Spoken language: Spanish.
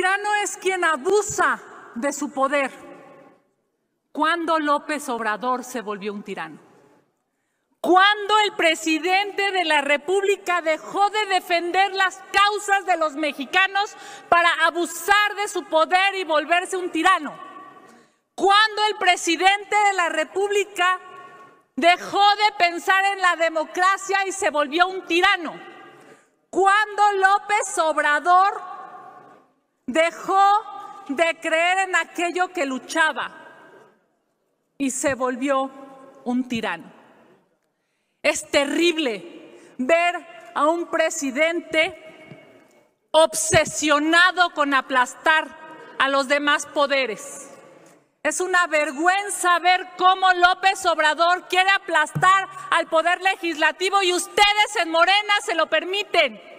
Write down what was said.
tirano es quien abusa de su poder. ¿Cuándo López Obrador se volvió un tirano? ¿Cuándo el presidente de la República dejó de defender las causas de los mexicanos para abusar de su poder y volverse un tirano? ¿Cuándo el presidente de la República dejó de pensar en la democracia y se volvió un tirano? ¿Cuándo López Obrador dejó de creer en aquello que luchaba y se volvió un tirano? Es terrible ver a un presidente obsesionado con aplastar a los demás poderes. Es una vergüenza ver cómo López Obrador quiere aplastar al poder legislativo y ustedes en Morena se lo permiten.